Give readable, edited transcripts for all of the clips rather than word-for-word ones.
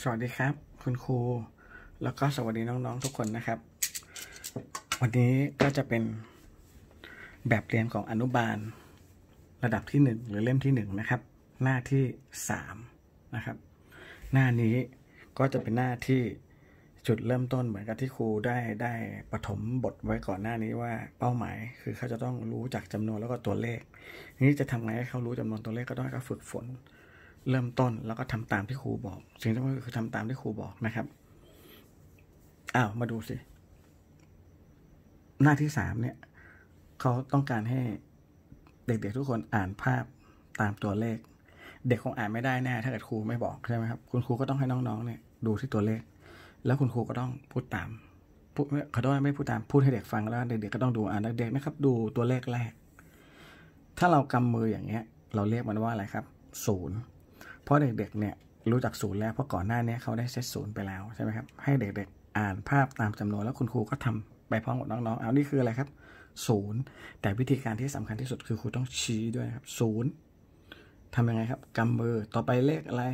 สวัสดีครับคุณครูแล้วก็สวัสดีน้องๆทุกคนนะครับวันนี้ก็จะเป็นแบบเรียนของอนุบาลระดับที่1หรือเล่มที่1นะครับหน้าที่3นะครับหน้านี้ก็จะเป็นหน้าที่จุดเริ่มต้นเหมือนกับที่ครูได้ปฐมบทไว้ก่อนหน้านี้ว่าเป้าหมายคือเขาจะต้องรู้จักจำนวนแล้วก็ตัวเลขนี้จะทำไงให้เขารู้จำนวนตัวเลขก็ต้องให้เขาฝึกฝนเริ่มต้นแล้วก็ทำตามที่ครูบอกสิ่งที่สำคัญคือทำตามที่ครูบอกนะครับมาดูสิหน้าที่3เนี่ยเขาต้องการให้เด็กๆทุกคนอ่านภาพตามตัวเลขเด็กคงอ่านไม่ได้แน่ถ้าเกิดครูไม่บอกใช่ไหมครับคุณครูก็ต้องให้น้องๆเนี่ยดูที่ตัวเลขแล้วคุณครูก็ต้องพูดตามเขาต้องไม่พูดตามพูดให้เด็กฟังแล้วเด็กๆก็ต้องดูเด็กๆนะครับดูตัวเลขแรกถ้าเรากำมืออย่างเงี้ยเราเรียกมันว่าอะไรครับ0เพราะเด็กๆเนี่ยรู้จัก0แล้วเพราะก่อนหน้านี้เขาได้เซต0ไปแล้วใช่ไหมครับให้เด็กๆอ่านภาพตามจำนวนแล้วคุณครูก็ทำไปพร้อมกับน้องๆนี่คืออะไรครับ0แต่วิธีการที่สำคัญที่สุดคือครูต้องชี้ด้วยครับ0ทำยังไงครับกำมือต่อไปเลขอะไร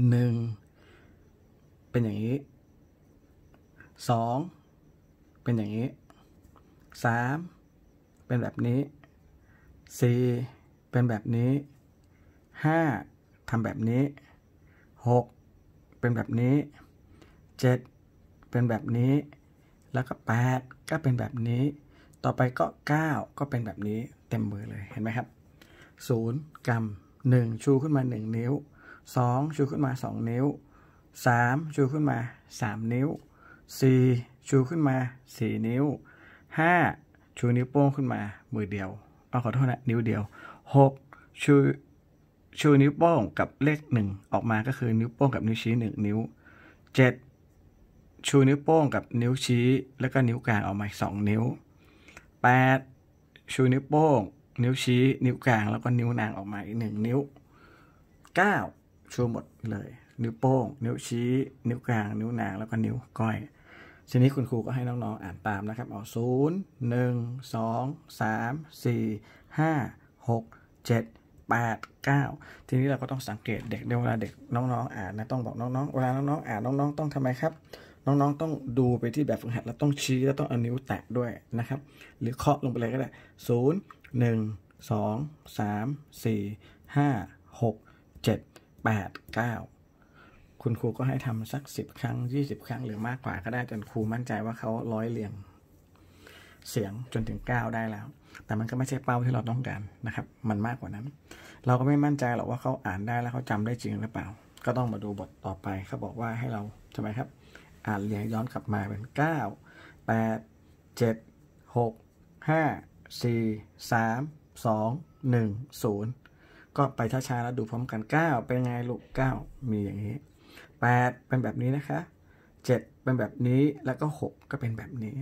1เป็นอย่างนี้2เป็นอย่างนี้3เป็นแบบนี้4เป็นแบบนี้5ทำแบบนี้6เป็นแบบนี้7เป็นแบบนี้แล้วก็8ก็เป็นแบบนี้ต่อไปก็9ก็เป็นแบบนี้เต็มมือเลยเห็นไหมครับ0กำ1ชูขึ้นมา1นิ้ว2ชูขึ้นมา2นิ้ว3ชูขึ้นมา3นิ้ว4ชูขึ้นมา4นิ้ว5ชูนิ้วโป้งขึ้นมามือเดียวขอโทษนะนิ้วเดียว6ชูนิ้วโป้งกับเลข1ออกมาก็คือนิ้วโป้งกับนิ้วชี้1นิ้ว7ชูนิ้วโป้งกับนิ้วชี้แล้วก็นิ้วกลางออกมา2นิ้ว8ชูนิ้วโป้งนิ้วชี้นิ้วกลางแล้วก็นิ้วนางออกมาอีก1นิ้ว9ชูหมดเลยนิ้วโป้งนิ้วชี้นิ้วกลางนิ้วนางแล้วก็นิ้วก้อยทีนี้คุณครูก็ให้น้องๆอ่านตามนะครับ0 1 2 3 4 5 6 7 8 9ทีนี้เราก็ต้องสังเกตเด็กเวลาเด็กน้องๆอ่านนะต้องบอกน้องๆเวลาน้องๆอ่านน้องๆต้องทำไมครับน้องๆต้องดูไปที่แบบฝึกหัดแล้วต้องชี้แล้วต้องเอานิ้วแตะด้วยนะครับหรือเคาะลงไปเลยก็ได้0 1 2 3 4 5 6 7 8 9คุณครูก็ให้ทำสัก10ครั้ง20ครั้งหรือมากกว่าก็ได้จนครูมั่นใจว่าเขาร้อยเรียงเสียงจนถึง9ได้แล้วแต่มันก็ไม่ใช่เป้าที่เราต้องการนะครับมันมากกว่านั้นเราก็ไม่มั่นใจหรอกว่าเขาอ่านได้แล้วเขาจำได้จริงหรือเปล่าก็ต้องมาดูบทต่อไปเขาบอกว่าให้เราใช่ไหมครับอ่านเรียงย้อนกลับมาเป็น9 8 7 6 5 4 3 2 1 0ก็ไปช้าๆแล้วดูพร้อมกัน9เป็นไงลูก9มีอย่างนี้8เป็นแบบนี้นะคะ7เป็นแบบนี้แล้วก็6ก็เป็นแบบนี้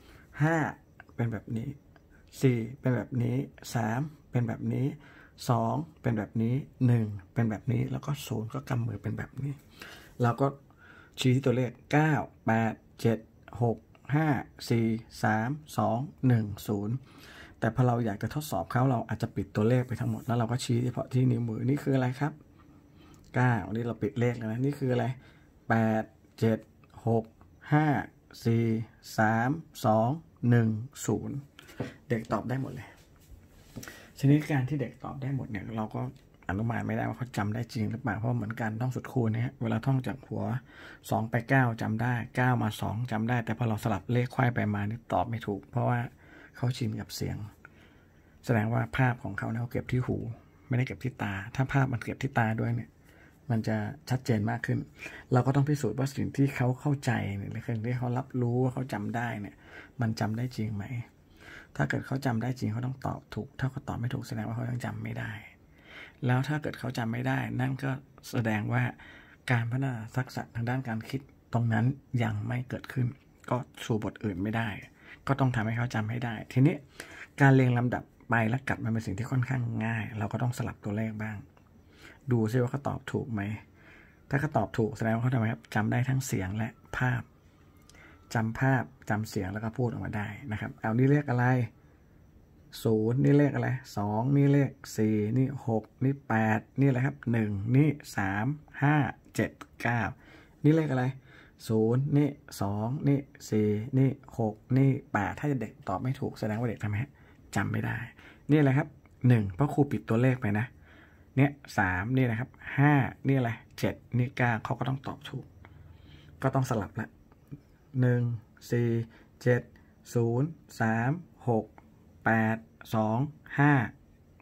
5เป็นแบบนี้4เป็นแบบนี้3เป็นแบบนี้2เป็นแบบนี้1เป็นแบบนี้แล้วก็0ก็กำมือเป็นแบบนี้เราก็ชี้ที่ตัวเลข9 8 7 6 5 4 3 2 1 0แต่พอเราอยากจะทดสอบเขาเราอาจจะปิดตัวเลขไปทั้งหมดแล้วเราก็ชี้เฉพาะที่นิ้วมือนี่คืออะไรครับ9นี่เราปิดเลขแล้วนะนี่คืออะไร8 7 6 5 4 3 2 1 0เด็กตอบได้หมดเลยชนิดการที่เด็กตอบได้หมดเนี่ยเราก็อนุมานไม่ได้ว่าเขาจำได้จริงหรือเปล่าเพราะเหมือนกันท่องสุดคูณเนี่ยเวลาท่องจากหัว2ไป9จำได้9มา2จำได้แต่พอเราสลับเลขควายไปมานี่ตอบไม่ถูกเพราะว่าเขาชินกับเสียงแสดงว่าภาพของเขาเนี่ยเขาเก็บที่หูไม่ได้เก็บที่ตาถ้าภาพมันเก็บที่ตาด้วยเนี่ยมันจะชัดเจนมากขึ้นเราก็ต้องพิสูจน์ว่าสิ่งที่เขาเข้าใจเนี่ยหรือสิ่งที่เขารับรู้ว่าเขาจำได้เนี่ยมันจำได้จริงไหมถ้าเกิดเขาจำได้จริงเขาต้องตอบถูกถ้าเขาตอบไม่ถูกแสดงว่าเขายังจำไม่ได้แล้วถ้าเกิดเขาจำไม่ได้นั่นก็แสดงว่าการพัฒนาทักษะทางด้านการคิดตรงนั้นยังไม่เกิดขึ้นก็สู่บทอื่นไม่ได้ก็ต้องทำให้เขาจำให้ได้ทีนี้การเรียงลำดับไปและกลับมันเป็นสิ่งที่ค่อนข้างง่ายเราก็ต้องสลับตัวเลขบ้างดูซิว่าเขาตอบถูกไหมถ้าเขาตอบถูกแสดงว่าเขาทำไมครับจำได้ทั้งเสียงและภาพจำภาพจำเสียงแล้วก็พูดออกมาได้นะครับเอานี่เลขอะไร0นี่เลขอะไร2นี่เลข4นี่6นี่8นี่อะไรครับ1นี่3 5 7 9 นี่เลขอะไร0นี่2นี่4นี่6นี่8ถ้าเด็กตอบไม่ถูกแสดงว่าเด็กทำไมจำไม่ได้นี่อะไรครับ1เพราะครูปิดตัวเลขไปนะเนี่ย3นี่นะครับ5นี่อะไร7นี่9เขาก็ต้องตอบถูกก็ต้องสลับละ1 4 7 0 3 6 8 2 5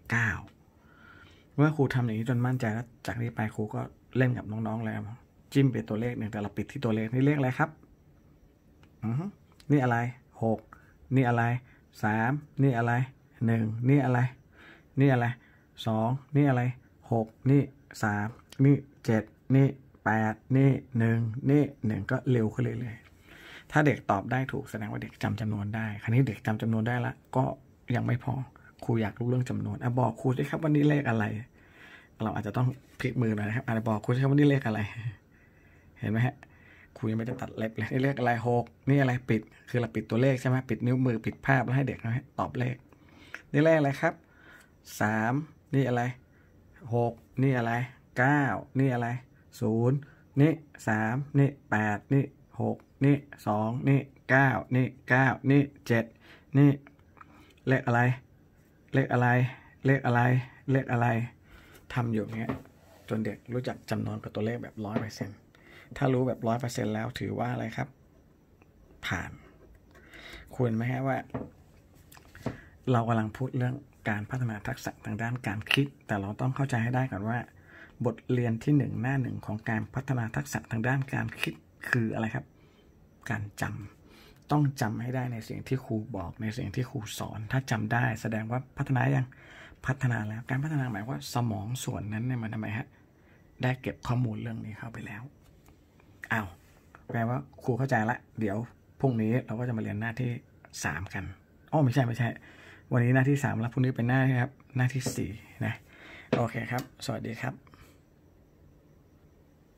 9เมื่อครูทำอย่างนี้จนมั่นใจแล้วจากนี้ไปครูก็เล่นกับน้องๆแล้วจิ้มเป็นตัวเลขหนึ่งแต่เราปิดที่ตัวเลขนี่เลขอะไรครับนี่อะไร6นี่อะไร3นี่อะไร1นี่อะไรนี่อะไร2นี่อะไร6นี่3นี่7นี่8นี่1นี่1ก็เร็วขึ้นเรื่อยๆถ้าเด็กตอบได้ถูกแสดงว่าเด็กจำจำนวนได้คราวนี้เด็กจำจำนวนได้ละก็ยังไม่พอครูอยากรู้เรื่องจำนวนบอกครูด้วยครับว่านี่เลขอะไรเราอาจจะต้องพลิกมือหน่อยนะครับบอกครูด้วยครับว่านี่เลขอะไรเห็นไหมฮะครูยังไม่ได้ตัดเล็บเลยนี่เลขอะไร6นี่อะไรปิดคือเราปิดตัวเลขใช่ไหมปิดนิ้วมือปิดภาพแล้วให้เด็กนะฮะตอบเลขนี่เลขอะไรครับ3นี่อะไร6นี่อะไร9นี่อะไร0นี่3นี่8นี่6นี่2นี่9นี่9นี่7นี่เลขอะไรเลขอะไรเลขอะไรเลขอะไรทำอยู่เงี้ยจนเด็กรู้จักจำนวนกับตัวเลขแบบ 100%ถ้ารู้แบบ 100% แล้วถือว่าอะไรครับผ่านควรไหมฮะว่าเรากำลังพูดเรื่องการพัฒนาทักษะทางด้านการคิดแต่เราต้องเข้าใจให้ได้ก่อนว่าบทเรียนที่1หน้า1ของการพัฒนาทักษะทางด้านการคิดคืออะไรครับการจำต้องจำให้ได้ในสิ่งที่ครูบอกในสิ่งที่ครูสอนถ้าจำได้แสดงว่าพัฒนายังพัฒนาแล้วการพัฒนาหมายว่าสมองส่วนนั้นเนี่ยมันทำไมฮะได้เก็บข้อมูลเรื่องนี้เข้าไปแล้วแปลว่าครูเข้าใจละเดี๋ยวพรุ่งนี้เราก็จะมาเรียนหน้าที่3กันไม่ใช่วันนี้หน้าที่3แล้วพรุ่งนี้เป็นหน้าที่ครับหน้าที่4นะโอเคครับสวัสดีครับ